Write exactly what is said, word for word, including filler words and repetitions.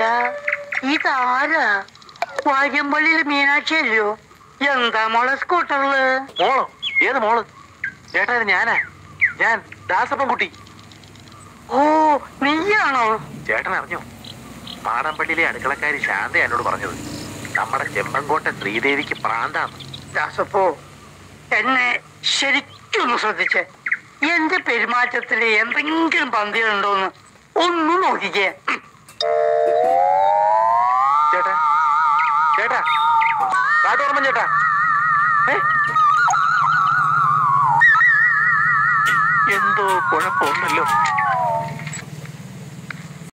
ഇതാരാ? വാര്യമ്പള്ളിയില് മീനാക്ഷി അല്ലയോ? എന്താ മോളെ സ്കൂട്ടറില്? മോളോ? ഏത് മോള്? ചേട്ടാ ഇത് ഞാനാ, ഞാൻ ദാസപ്പൻകുട്ടി. ഓ നീയാണോ? ചേട്ടൻ അറിഞ്ഞോ? മാടമ്പള്ളിയിലെ അടുക്കളക്കാരി ശാന്ത എന്നോട് പറഞ്ഞത് നമ്മുടെ ചെമ്പങ്കോട്ട ശ്രീദേവിക്ക് പ്രാന്താന്ന്. ദാസപ്പോ എന്നെ ശരിക്കൊന്ന് ശ്രദ്ധിച്ചേ. എന്റെ പെരുമാറ്റത്തില് എന്തെങ്കിലും പന്തികളുണ്ടോന്ന് ഒന്നും നോക്കിക്കേ. ചേട്ടാ ചേട്ടാ കാട്ടോർമ്മ ചേട്ടാ, എന്തോ കുഴപ്പമുണ്ടല്ലോ.